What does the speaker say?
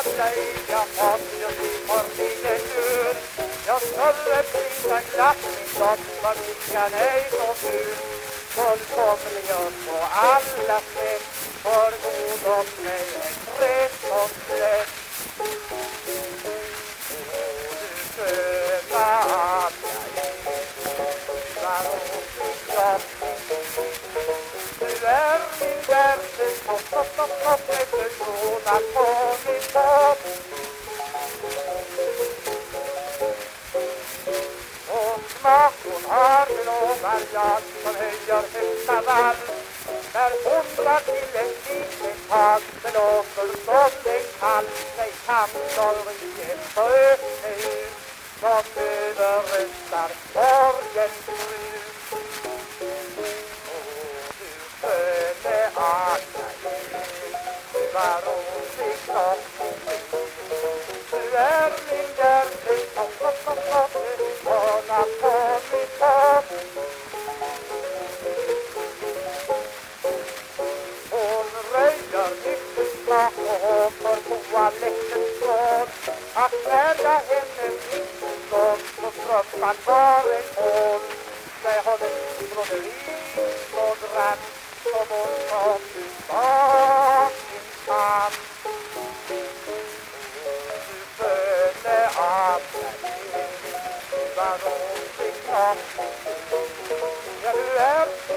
dig, jag måste bli för lite död. Jag skulle prisa glatt min dotter, vilka nej så ful. Fullkomlig på alla sätt, för god åt mig en rätt och slätt. Du sköna att jag var åt min kropp. Du är min hjärte, stopp, med försonad på min topp. Och smak hon har lovar jag som höjer högsta vall. När hon drar till en liten tag, det låter som en kall. Mig kan sorgen sköta ut, som överröstar sorgens brus. Du var rolig som du är min hjärte, hålla på mitt hopp. Hon röjer mycket bra och för toalettens tråd. Att när jag henne missförstånd så strömmar var en hål. Där har den broderi och dratt som hon kom tillbaka sin famn. Du födde av mig, var rolig som ja, du är